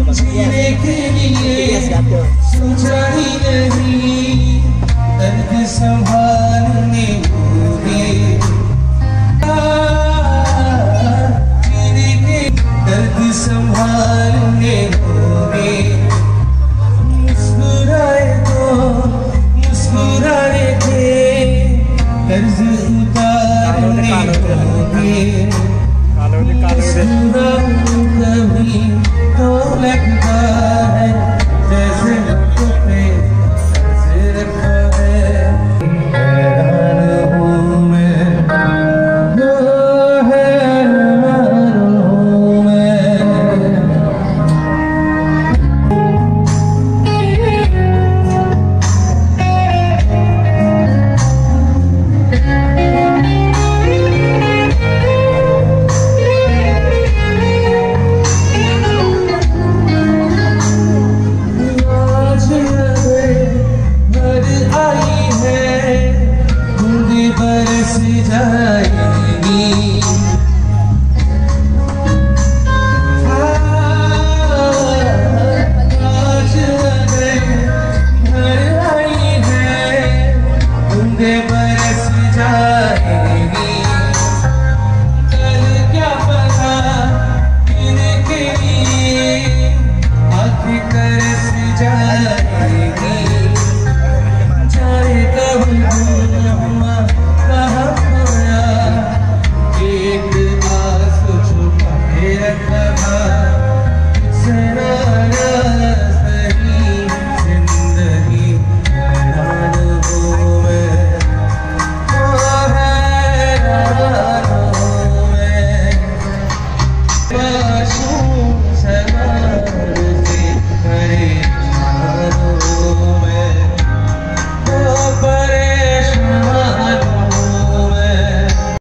जीने के लिए सोचा ही नहीं, दर्द संभालने होंगे, जीने के दर्द संभालने होंगे। मुस्कुराए तो मुस्कुराए थे, कर्ज उतारने होंगे। मुस्कुराऊं कभी तो लगता